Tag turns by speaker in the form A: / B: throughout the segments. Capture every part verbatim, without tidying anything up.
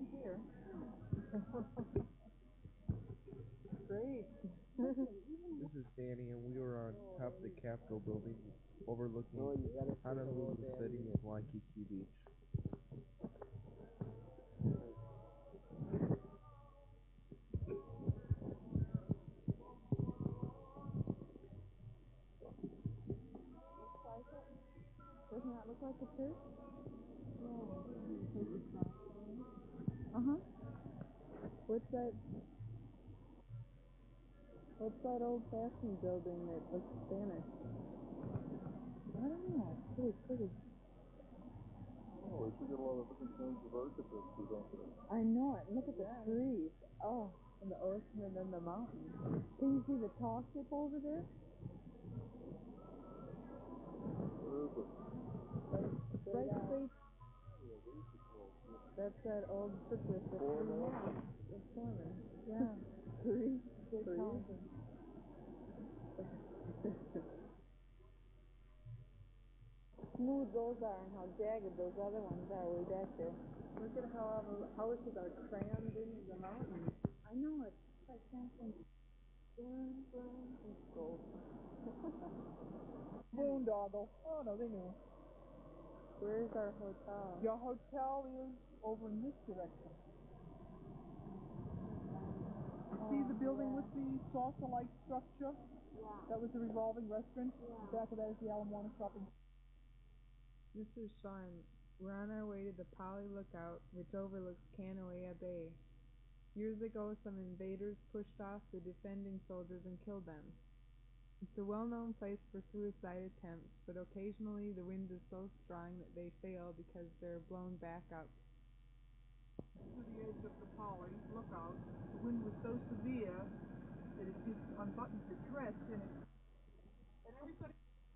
A: same here. Great.
B: This is Danny, and we were on top of the Capitol building overlooking Honolulu City and Waikiki Beach.
A: Doesn't that look like a church? Uh-huh. What's that? What's that old-fashioned building that looks Spanish? I don't know. It's pretty pretty.
C: Oh, we should get a lot of different kinds of architecture, don't we?
A: I know it. Look at the trees. Oh, and the ocean and then the mountains. Can you see the tall ship over there?
C: Where is it?
A: Right space. That's that old ship with the
C: Foreman?
A: The foreman. Yeah. Three. Three. Smooth those are and how jagged those other ones are way back there. Look at how how is it are crammed into the mountains. I know it. I can't think. Burn, burn, it's gold.
D: Boondoggle. Oh no, they knew.
A: Where's our hotel?
D: Your hotel is over in this direction.
A: Oh,
D: See the building
A: yeah.
D: with the saucer-like structure?
A: Yeah.
D: That was the revolving restaurant.
A: Yeah.
D: The back of that is the Ala Moana shopping.
A: This is Sean. We're on our way to the Pali Lookout, which overlooks Kaneoea Bay. Years ago, some invaders pushed off the defending soldiers and killed them. It's a well-known place for suicide attempts, but occasionally the wind is so strong that they fail because they're blown back up.
D: To the edge of the Pali Lookout, the wind was so severe that it just unbuttoned the dress and it... And everybody...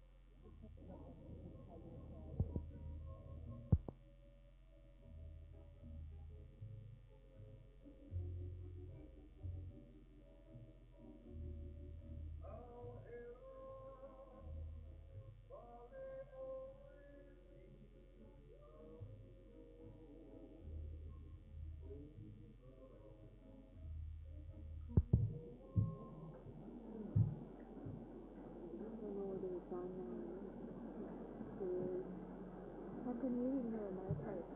A: How can you even know my place?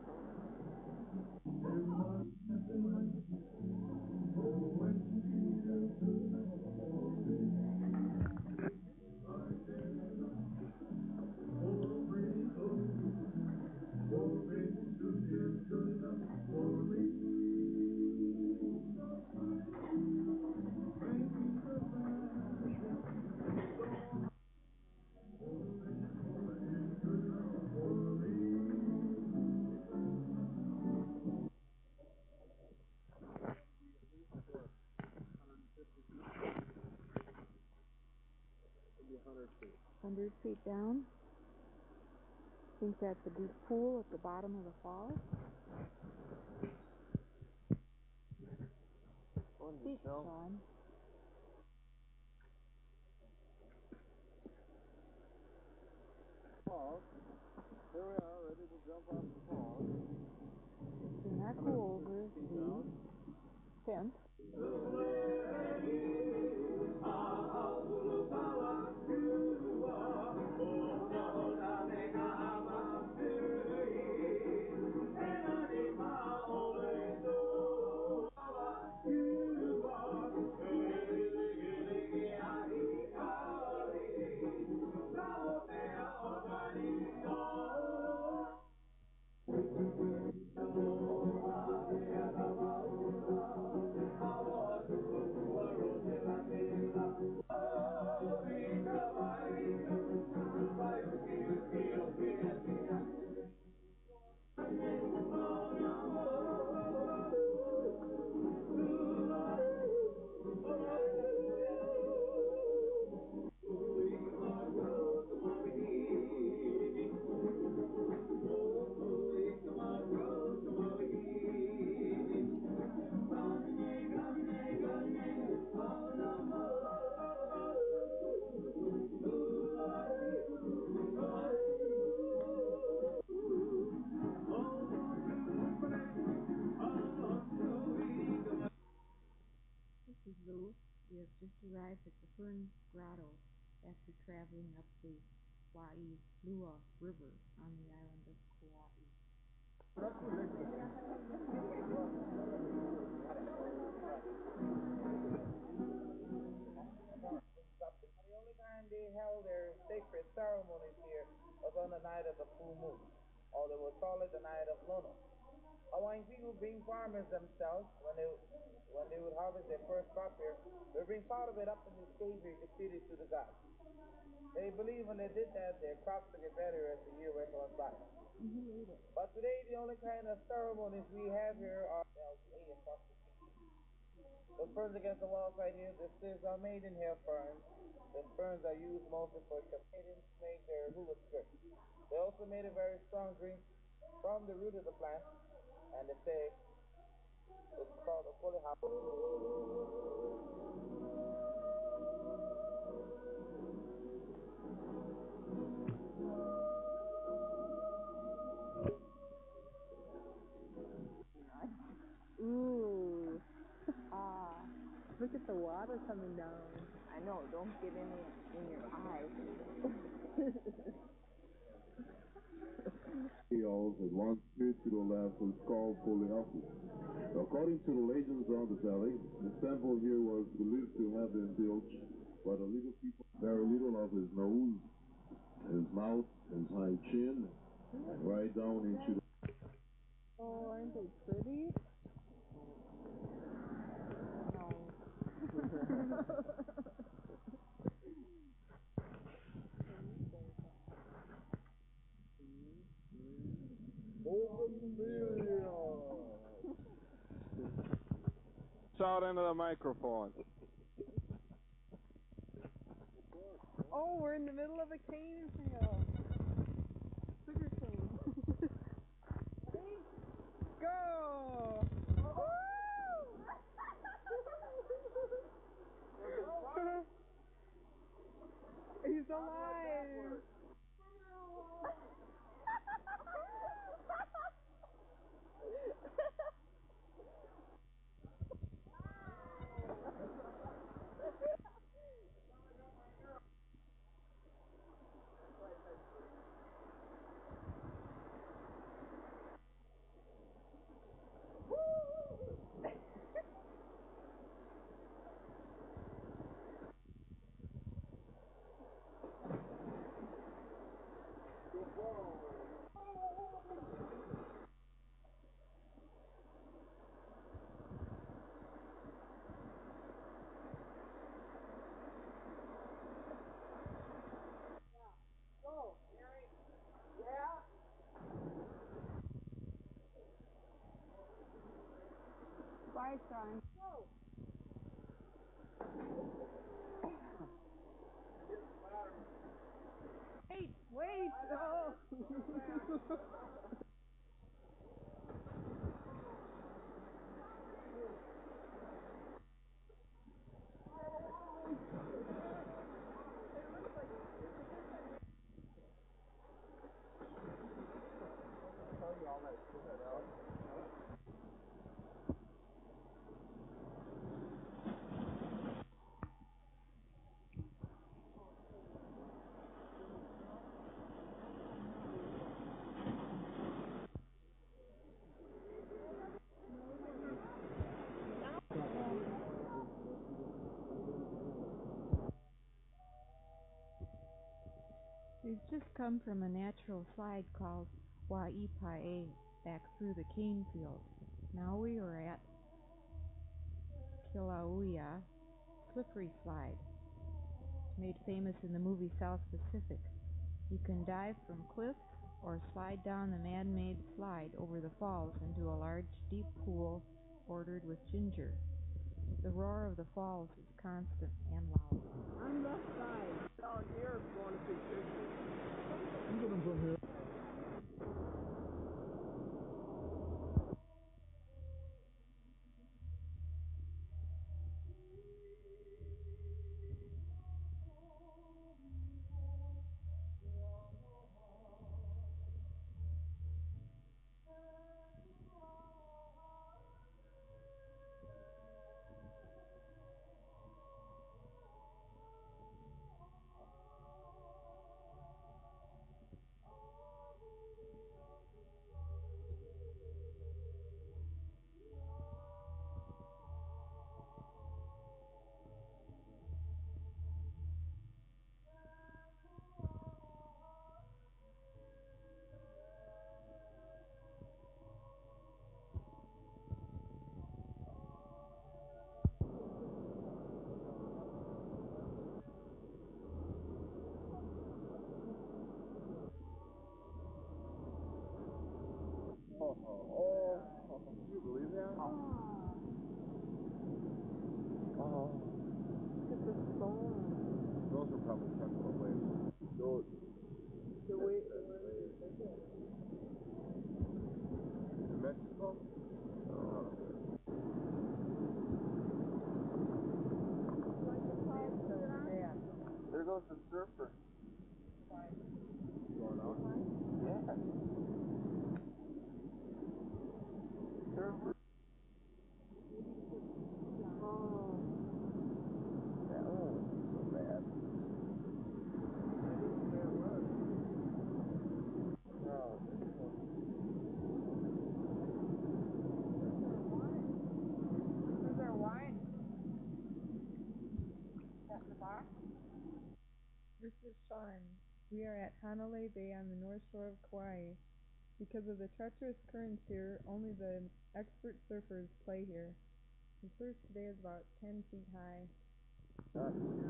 A: Hundred feet down. Think that's a deep pool at the bottom of the falls? Speak, Sean.
C: Falls. Here we are, ready to jump off the falls.
A: Isn't that cool over the fence? traveling up the Waialua River on the island of Kauai.
E: The only time they held their sacred ceremonies here was on the night of the full moon, or they would call it the night of Lono. Hawaiian people, being farmers themselves, when they when they would harvest their first crop here, they would bring part of it up in this cave here to feed it to the gods. They believe when they did that, their crops would get better as the year went on by. But today, the only kind of ceremonies we have here are the ferns against the walls right here. The stems are made in hair ferns. The ferns are used mostly for Canadians to make their hula skirts. They also made a very strong drink from the root of the plant, and they say it's called a poliha.
A: Ooh. Ah. Look at the water coming down. I know, don't get any in your eyes.
C: Eels had one spiritual lamp was called Poliaku. According to the legends of the valley, the temple here was believed to have been built by the little people. Very little of his nose, his mouth, his high chin, right down into the...
A: Oh, aren't they pretty?
B: Shout into the microphone.
A: Oh, we're in the middle of a cane field. Sugar cane. Go! Woo! He's alive! Bye, son. Go. Wait, wait! Oh. We've just come from a natural slide called Waipae back through the cane field. Now we are at Kilauea Slippery Slide, made famous in the movie South Pacific. You can dive from cliffs or slide down the man-made slide over the falls into a large, deep pool bordered with ginger. The roar of the falls is constant and loud. On left side. Down here if you want to see pictures. I'm getting from here.
B: Those are probably tucked away. Those.
A: The way, where is it?
B: In Mexico? Oh. There goes the surfer. Going out? Yeah. Surfer.
A: Oh.
B: That one was so bad. Oh,
A: Where's our wine? At the bar? This is Sean. We are at Hanalei Bay on the north shore of Kauai. Because of the treacherous currents here, only the expert surfers play here. The surf today is about ten feet high.
B: huh.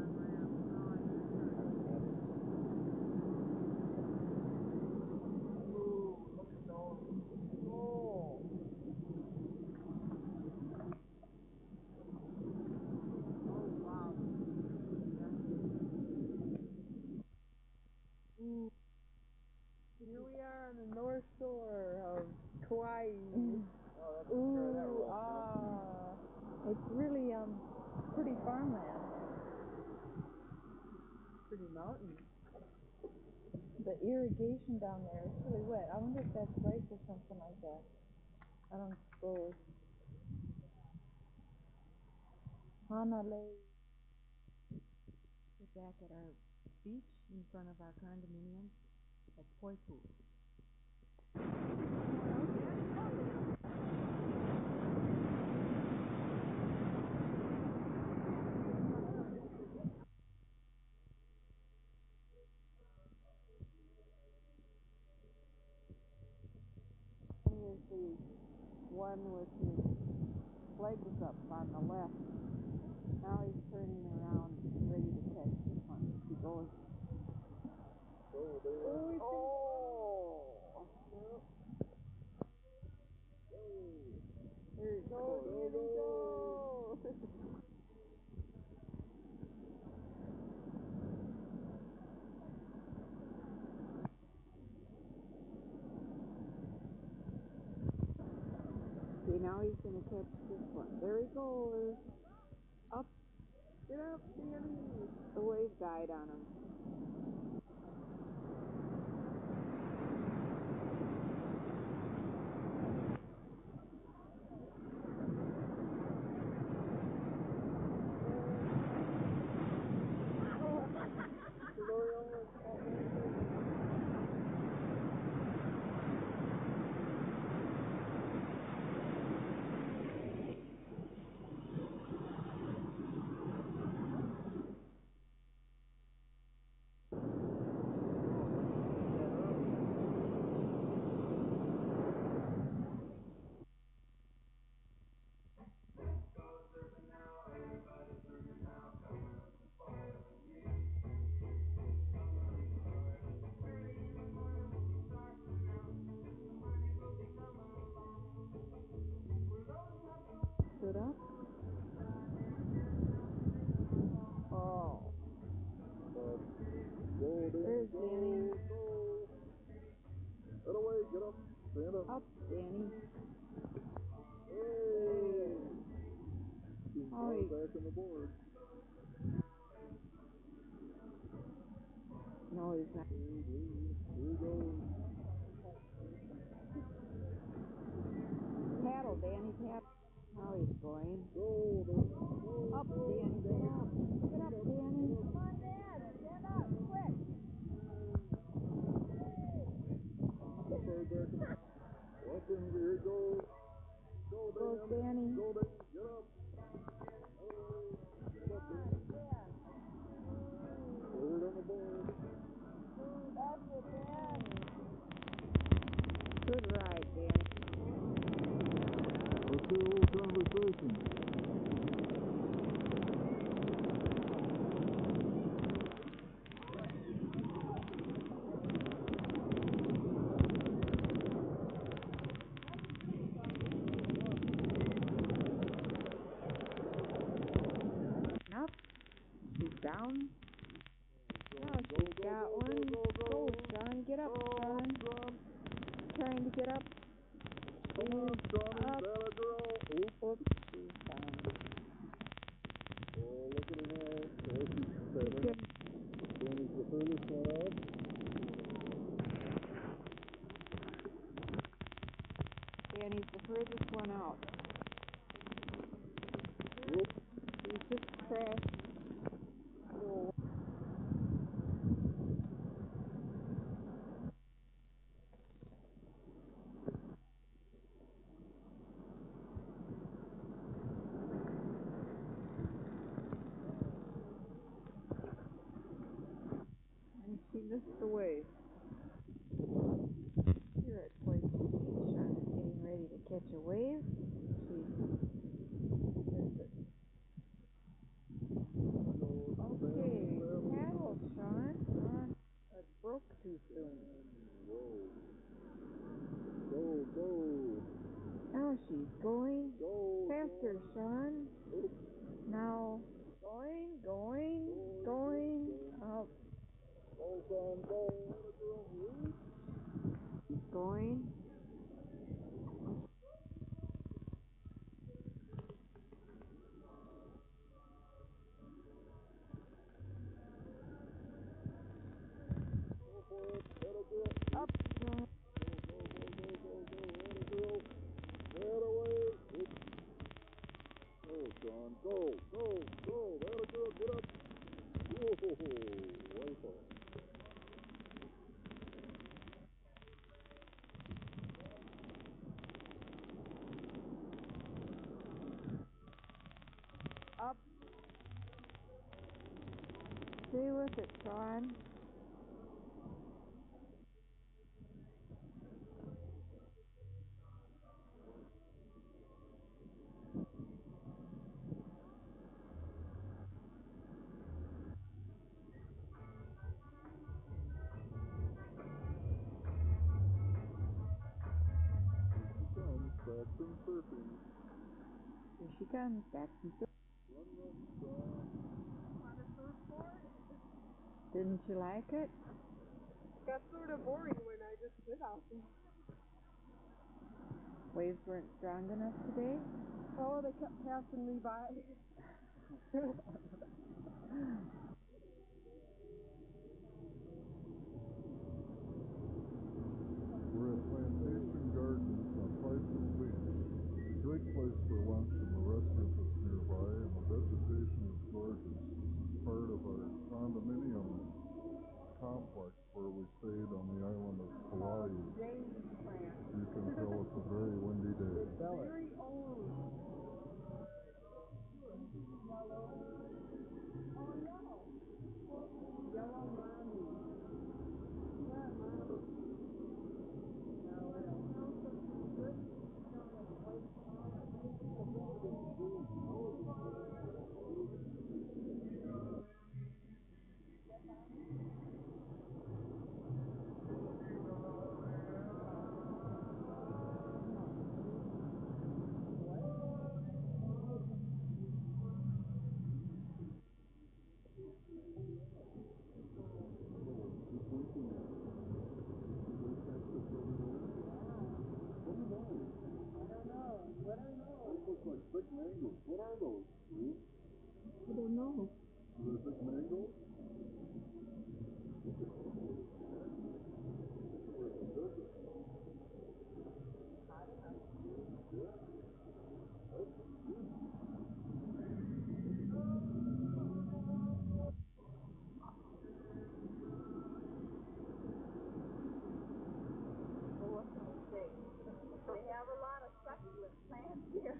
A: Ooh. Here we are on the north shore of Kauai.
F: Ooh, ah, it's really um pretty farmland.
A: Pretty mountain.
F: The irrigation down there is really wet. I wonder if that's rice or something like that. I don't suppose. Hanalei.
A: We're back at our beach in front of our condominium at Poipu. Here's the one with his legs up on the left. Now he's turning around, ready to catch this one. He goes.
C: Oh, there.
A: Oh! There he goes. There he goes. Okay, now he's gonna catch this one. There he goes. Up. Get up, Danny. The wave died on him. Stood up. Oh.
C: Go,
A: There's Danny.
C: Get away, get up, stand up.
A: Up, Danny.
C: Hey! He's
A: Oh,
C: right
A: he-
C: back on the board.
A: No, he's not.
C: Here he goes.
A: Paddle, Danny, paddle. Now he's going.
C: Go, Danny. Go,
A: Up,
C: go,
A: Danny, get up. Get up, Danny.
F: Come on, Dad, stand up, quick.
C: Up right back on the Up and here he goes. Go,
A: Goes
C: Danny.
A: Danny.
C: Go, Danny. Get up. Oh, get up, Danny. Forward on the board.
F: That's it, Dad.
A: Good ride, Danny.
C: Let's do a little conversation.
A: down. Now she's got one. Go, Sean. Get up, Sean. Trying to get up.
C: Come on, Johnny,
A: Up.
C: that girl. Oop.
A: Oops, she's down.
C: Oh, look at her now. There she's
A: Good.
C: seven. Danny's the furthest one out.
A: Danny's the furthest one out.
C: Whoop.
A: He's just crashed. Oh. And she missed the wave. Here at Point Sean is getting ready to catch a wave. She missed it. Okay, paddle, Sean. Uh, it broke too soon.
C: Go, go.
A: Now she's going.
C: Go.
A: Faster, Sean. Now, going, going, going. Up.
C: Go, son, go.
A: She's going. Up, Sean.
C: Go, Sean, go, go, go. There we go. Get up. Whoa, way far.
A: Up. Stay with it, Sean.
C: Comes back from surfing.
A: Here she comes back from surfing.
C: Run, run, Sean.
A: Didn't you like it?
D: Got sort of boring when I just sit out there.
A: Waves weren't strong enough today?
D: Oh, they kept passing me by.
C: We're at Plantation Gardens on Bison Beach. A great place for lunch, and the restaurant is nearby, and the vegetation is gorgeous. It's part of our condominium complex where we stayed on the island of Kauai. You can tell it's a very windy day.
D: Very old.
C: Big mangoes. What are those?
A: I don't know.
C: Are they big mangoes?
F: They have a lot of succulent plants here.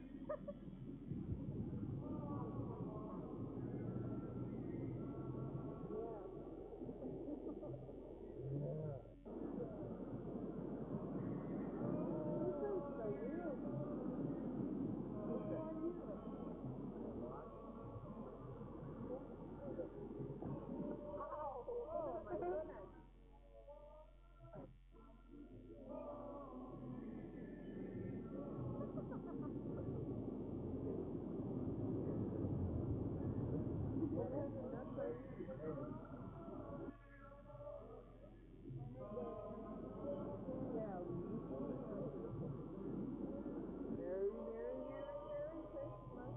F: Merry, merry, merry, merry Christmas.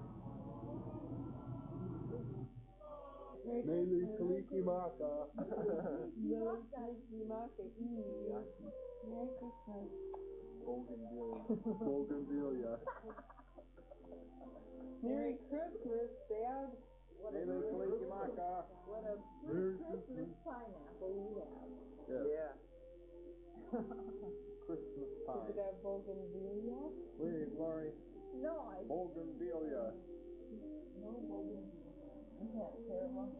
C: Mele Kalikimaka.
F: Merry Kalikimaka Eve. Merry Christmas.
C: Bougainvillea. Bougainvillea.
F: Merry Christmas, Dad. What a
C: Mele
F: good,
C: Kalikimaka.
F: what a
C: Merry
F: good Christmas pineapple we have.
C: Yeah.
B: Christmas
F: Is
B: time.
F: it a bougainvillea?
B: Wait, Laurie.
F: No, I
B: Bougainvillea.
F: no bougainvillea. Isn't that terrible?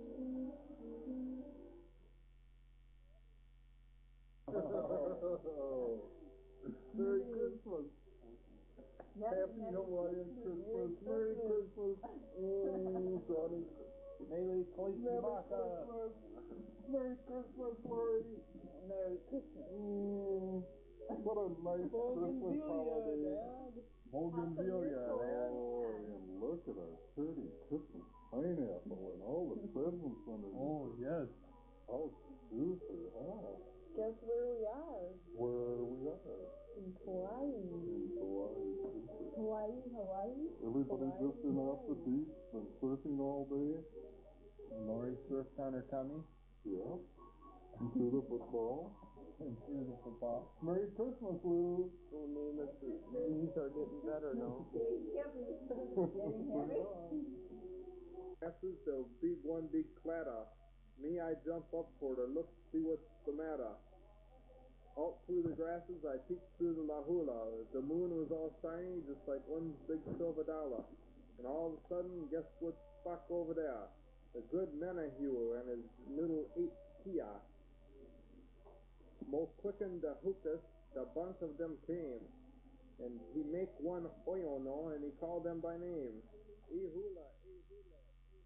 C: Merry Christmas.
F: That-
C: Happy
F: that-
C: Hawaiian Christmas. Merry Christmas. Mm, Johnny.
B: Mele Kalikimaka.
C: Merry Christmas, Laurie.
F: Merry Christmas.
C: Mm, what a nice Christmas holiday.
B: Bougainvillea, man.
C: Oh, and look at our pretty Christmas pineapple and all the presents underneath.
B: Oh, yes.
C: How super, huh?
F: Guess where we are?
C: Where we are?
F: In Hawaii.
C: In Hawaii. Super.
F: Hawaii, Hawaii.
C: Everybody
F: Hawaii,
C: just been off the
F: Hawaii.
C: beach, been surfing all day.
B: Laurie surfed on her tummy
C: Yeah. And threw the football.
B: and threw the football.
C: Merry Christmas, Lou.
B: Oh, name it. These are getting better now.
F: Getting heavy.
E: Passes the big one big clatter. Me, I jump up for to look, see what's the matter. Out through the grasses, I peeked through the lahula. The moon was all shiny, just like one big silver dollar. And all of a sudden, guess what's stuck over there? The good Menahue and his little eight Kia. More quicken the hookus, the bunch of them came. And he make one Oyono, and he called them by name. Ehula, Ehula.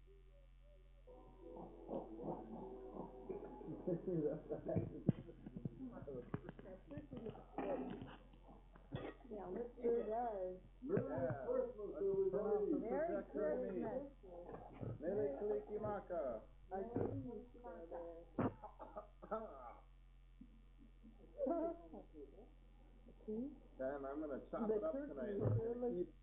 F: Yeah, it sure does.
C: Merry Christmas, everybody.
F: Merry Christmas.
B: Mele Kalikimaka. Dan, I'm gonna chop
F: The
B: it up
F: turkey
B: tonight.
F: sure
B: I'm gonna
F: looks-
B: eat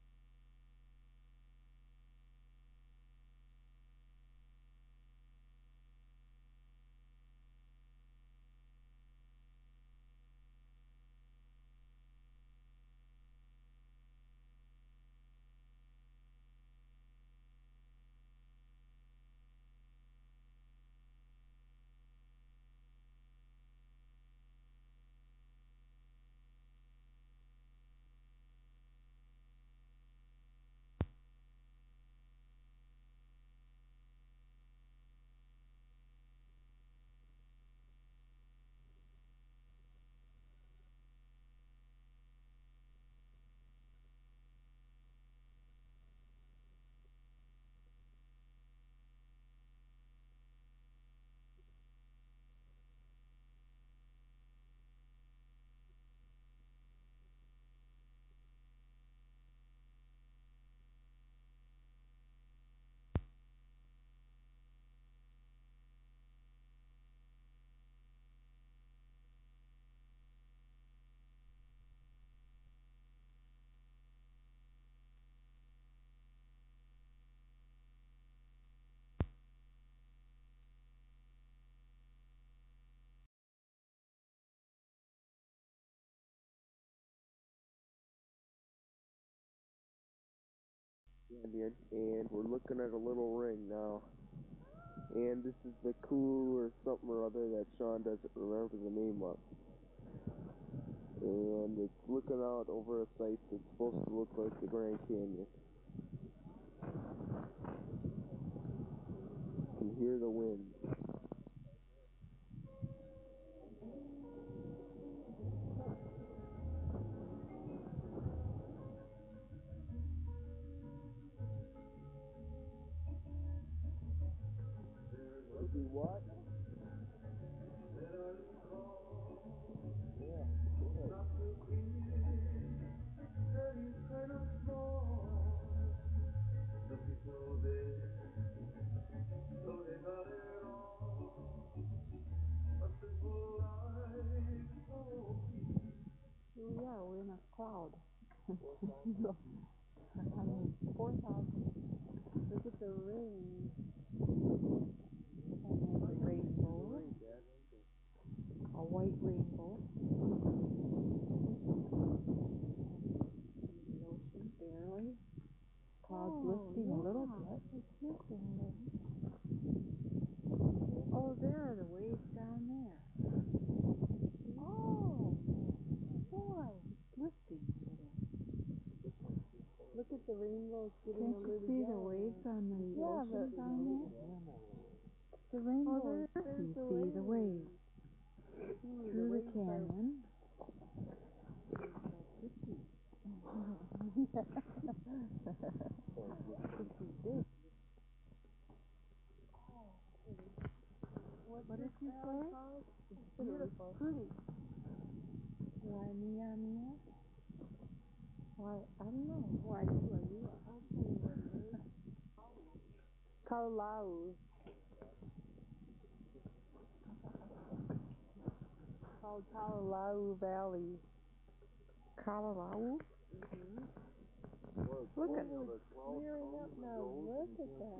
B: Indian, and we're looking at a little ring now. And this is the coup or something or other that Sean doesn't remember the name of. And it's looking out over a site that's supposed to look like the Grand Canyon. You can hear the wind. Do what? Yeah.
F: yeah, we're in a cloud. So, I mean, four thousand. Look at the ring. And then the rainbow. A white rainbow. The ocean barely. Clouds
A: Oh,
F: lifting
A: yeah.
F: a little bit. It's lifting a little. Oh, there are the waves down there. Oh, boy, it's lifting a little. Look at the rainbows getting
A: Can't
F: a
A: you
F: little
A: see
F: yellow.
A: the waves on the
F: Yeah,
A: ocean
F: but
A: down there?
F: the rainbows.
A: Oh, there
F: there's
A: you
F: the
A: see
F: waves.
A: the waves
F: Ooh,
A: through the
F: waves are-
A: canyon. What did you say?
F: It's beautiful. Pretty.
A: Why Mia Mia?
F: Why, I don't know. Why you are you are. I'll tell you what it is. Kalalau. Called Kalalau Valley.
A: Kalalau?
F: Mm-hmm.
A: Look at
F: Clearing up now. Look at that.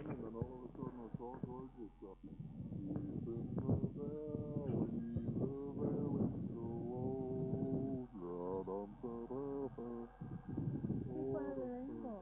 F: Keep one of the rainbow.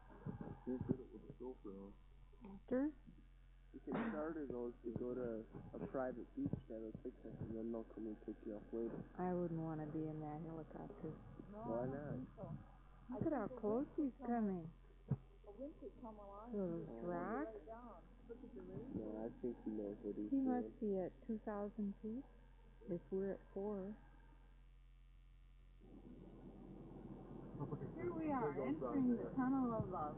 A: Sisters?
B: You can charter those to go to a private beach that'll fix it, and then they'll come and pick you up later.
A: I wouldn't want to be in that helicopter.
F: No,
B: Why
F: I don't
B: not?
F: think so.
A: Look at how close he's coming.
F: A wind could come along
A: To
F: and
A: those
F: blow you
A: rocks?
F: right down. Look at the rainbow.
B: No, I think he knows what he's
A: He
B: doing.
A: must be at two thousand feet if we're at four.
F: Here we are, entering the Tunnel of Love.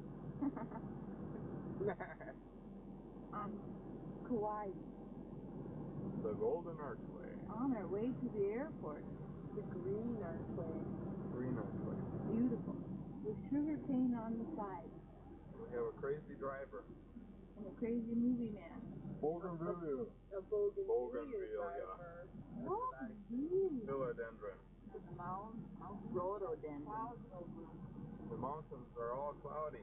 F: On Kauai.
C: The Golden Archway.
F: On our way to the airport. The Green Archway.
C: Green Archway.
F: Beautiful. With sugar cane on the side.
C: We have a crazy driver.
F: And a crazy movie man.
C: Bougainvillea.
F: A bougainvillea
C: Bougainvillea.
F: driver. What? Really?
C: Philodendron.
F: The Mount, Mount Rhododendron.
C: The mountains are all cloudy.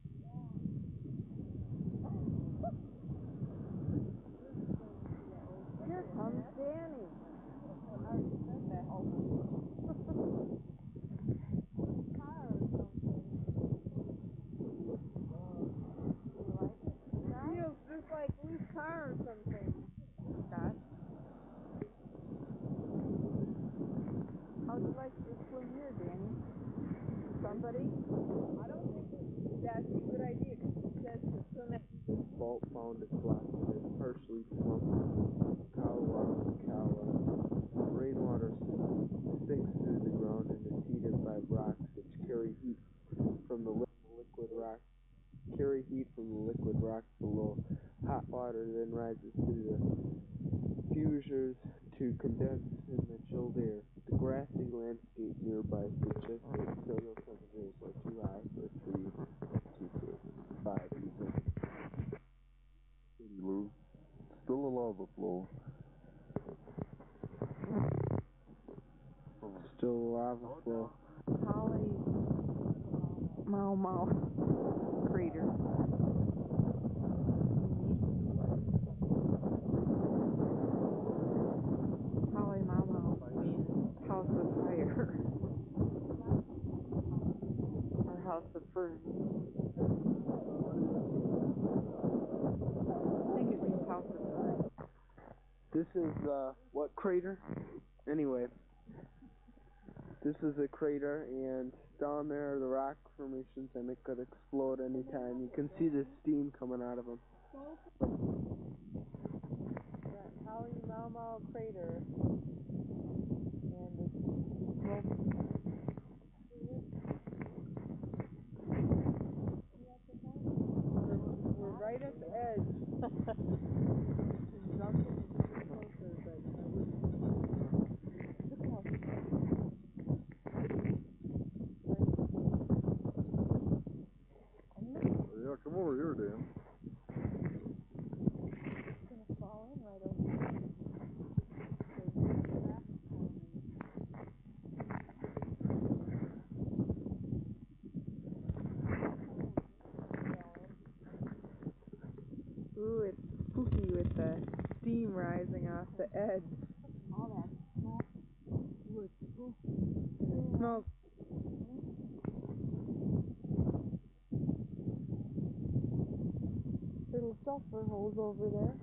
F: Here comes Danny. I already said that. Car or something. You like it? Feels just like Lou's car or something.
A: Scott? How'd you like to swim here, Danny? Somebody?
F: I don't think that's a good idea because it says to swim at
B: This vault found its last is partially from Kawa Kawa. Rainwater sinks through the ground and is heated by rocks which carry heat from the li- liquid rock carry heat from the liquid rock below. Hot water then rises through the fissures to condense in the chilled air. The grassy landscape nearby suggests that soil temperatures are too high for a tree to survive even.
C: Lou. Still a lava flow.
B: Still a lava flow.
A: Holly Mau Mau crater. Holly Mau Mau means house of fire. Or house of ferns. I think it means house of ferns.
B: This is, uh, what crater? Anyway, this is a crater, and down there are the rock formations, and it could explode anytime. You can see the steam coming out of them.
F: that Holly Mau Mau crater. And it's smoking. We're, we're right at the edge. She's not getting any closer, but I wouldn't. Look how
C: Yeah, come over here, Dan.
F: it's gonna fall in right over here.
A: steam rising off the edge.
F: All that smoke. Wood.
A: Smoke.
F: Little sulfur holes over there.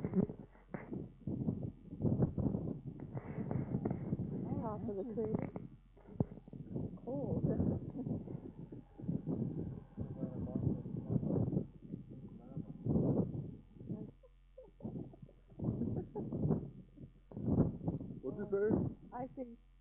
F: Top of the crater. Cold.
C: What'd you say?
F: I think